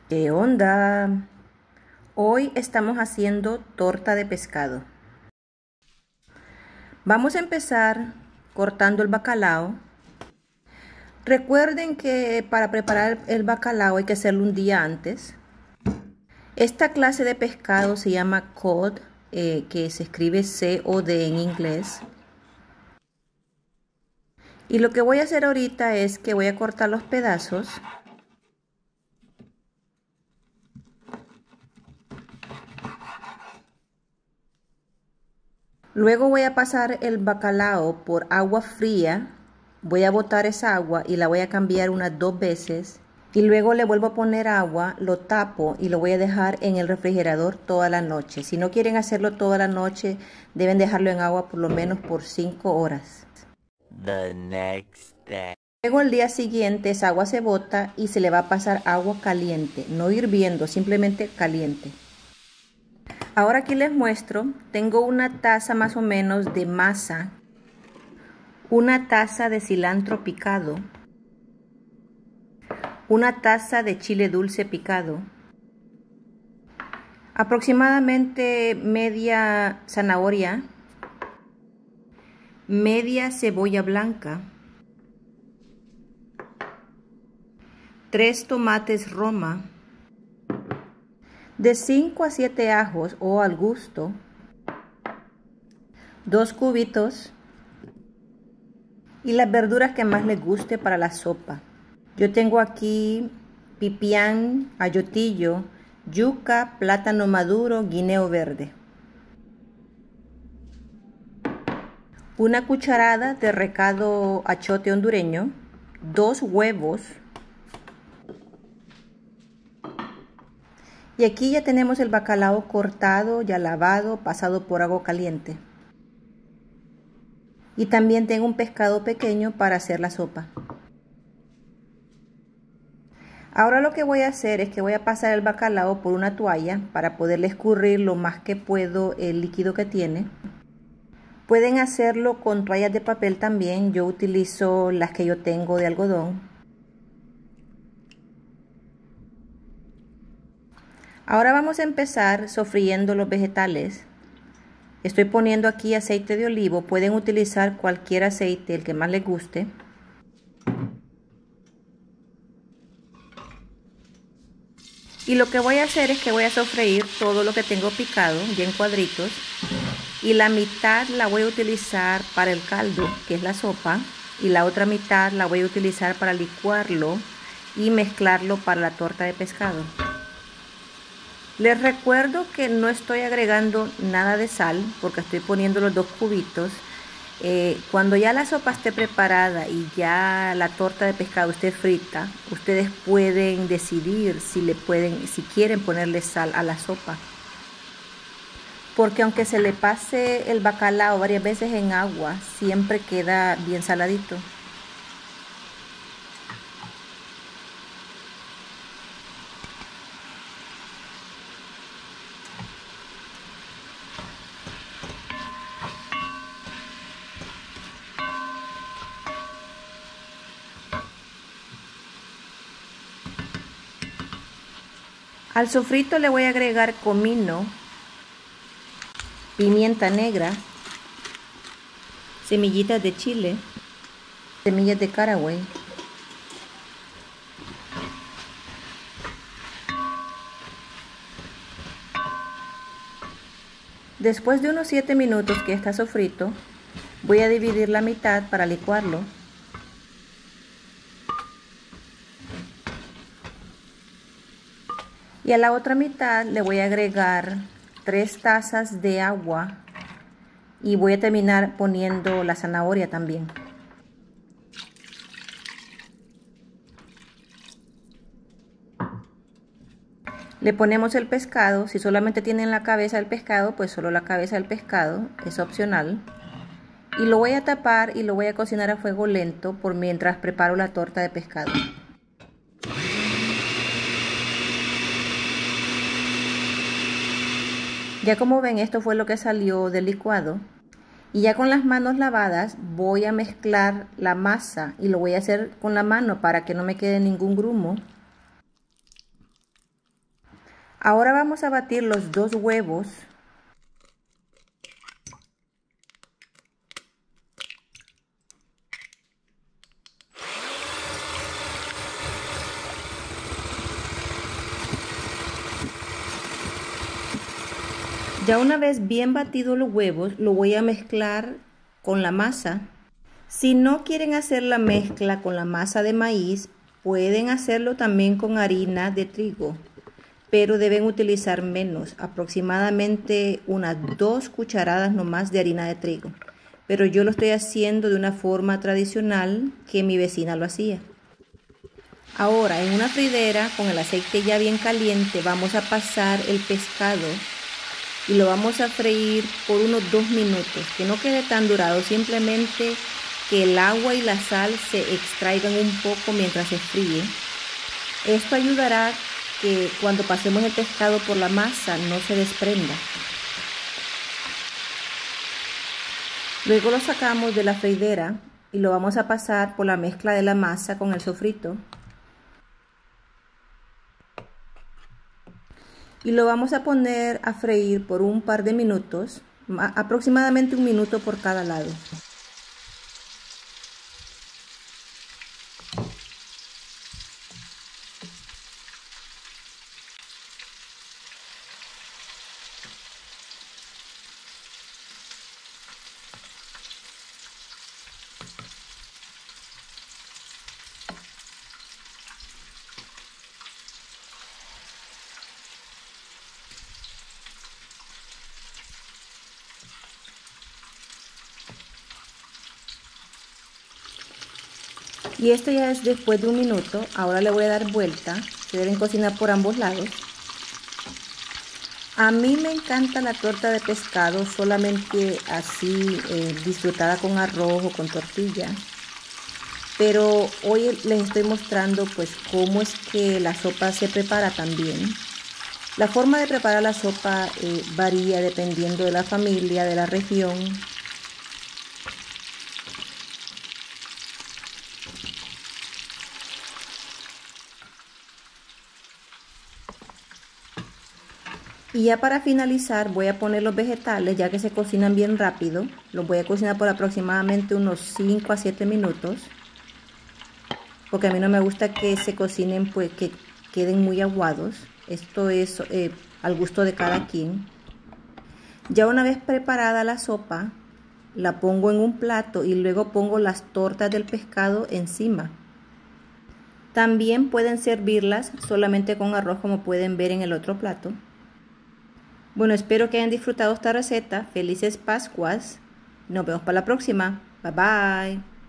¿Qué onda? Hoy estamos haciendo torta de pescado. Vamos a empezar cortando el bacalao. Recuerden que para preparar el bacalao hay que hacerlo un día antes. Esta clase de pescado se llama cod, que se escribe C-O-D en inglés. Y lo que voy a hacer ahorita es que voy a cortar los pedazos. Luego voy a pasar el bacalao por agua fría. Voy a botar esa agua y la voy a cambiar unas 2 veces. Y luego le vuelvo a poner agua, lo tapo y lo voy a dejar en el refrigerador toda la noche. Si no quieren hacerlo toda la noche, deben dejarlo en agua por lo menos por 5 horas. The next day. Luego el día siguiente esa agua se bota y se le va a pasar agua caliente, no hirviendo, simplemente caliente. Ahora aquí les muestro, tengo una taza más o menos de masa, una taza de cilantro picado, una taza de chile dulce picado, aproximadamente media zanahoria, media cebolla blanca, 3 tomates roma, de 5 a 7 ajos o al gusto, 2 cubitos y las verduras que más les guste para la sopa. Yo tengo aquí pipián, ayotillo, yuca, plátano maduro, guineo verde. Una cucharada de recado achote hondureño, 2 huevos. Y aquí ya tenemos el bacalao cortado, ya lavado, pasado por agua caliente. Y también tengo un pescado pequeño para hacer la sopa. Ahora lo que voy a hacer es que voy a pasar el bacalao por una toalla para poderle escurrir lo más que puedo el líquido que tiene. Pueden hacerlo con toallas de papel también, yo utilizo las que yo tengo de algodón. Ahora vamos a empezar sofriendo los vegetales. Estoy poniendo aquí aceite de olivo, pueden utilizar cualquier aceite, el que más les guste. Y lo que voy a hacer es que voy a sofreír todo lo que tengo picado, ya en cuadritos. Y la mitad la voy a utilizar para el caldo, que es la sopa. Y la otra mitad la voy a utilizar para licuarlo y mezclarlo para la torta de pescado. Les recuerdo que no estoy agregando nada de sal porque estoy poniendo los 2 cubitos. Cuando ya la sopa esté preparada y ya la torta de pescado esté frita, ustedes pueden decidir si quieren ponerle sal a la sopa. Porque aunque se le pase el bacalao varias veces en agua, siempre queda bien saladito. Al sofrito le voy a agregar comino, pimienta negra, semillitas de chile, semillas de caraway, después de unos 7 minutos que está sofrito, voy a dividir la mitad para licuarlo. Y a la otra mitad le voy a agregar 3 tazas de agua y voy a terminar poniendo la zanahoria también. Le ponemos el pescado, si solamente tienen la cabeza del pescado, pues solo la cabeza del pescado, es opcional. Y lo voy a tapar y lo voy a cocinar a fuego lento por mientras preparo la torta de pescado. Ya como ven, esto fue lo que salió del licuado. Y ya con las manos lavadas voy a mezclar la masa y lo voy a hacer con la mano para que no me quede ningún grumo. Ahora vamos a batir los 2 huevos. Ya una vez bien batidos los huevos, lo voy a mezclar con la masa. Si no quieren hacer la mezcla con la masa de maíz, pueden hacerlo también con harina de trigo, pero deben utilizar menos, aproximadamente unas 2 cucharadas nomás de harina de trigo. Pero yo lo estoy haciendo de una forma tradicional que mi vecina lo hacía. Ahora, en una fridera con el aceite ya bien caliente, vamos a pasar el pescado y lo vamos a freír por unos 2 minutos, que no quede tan dorado, simplemente que el agua y la sal se extraigan un poco mientras se fríe. Esto ayudará que cuando pasemos el pescado por la masa no se desprenda. Luego lo sacamos de la freidera y lo vamos a pasar por la mezcla de la masa con el sofrito. Y lo vamos a poner a freír por un par de minutos, aproximadamente 1 minuto por cada lado. Y esto ya es después de 1 minuto. Ahora le voy a dar vuelta. Se deben cocinar por ambos lados. A mí me encanta la torta de pescado solamente así, disfrutada con arroz o con tortilla. Pero hoy les estoy mostrando pues cómo es que la sopa se prepara también. La forma de preparar la sopa varía dependiendo de la familia, de la región. Y ya para finalizar voy a poner los vegetales, ya que se cocinan bien rápido. Los voy a cocinar por aproximadamente unos 5 a 7 minutos. Porque a mí no me gusta que se cocinen, pues que queden muy aguados. Esto es al gusto de cada quien. Ya una vez preparada la sopa, la pongo en un plato y luego pongo las tortas del pescado encima. También pueden servirlas solamente con arroz, como pueden ver en el otro plato. Bueno, espero que hayan disfrutado esta receta. Felices Pascuas. Nos vemos para la próxima. Bye bye.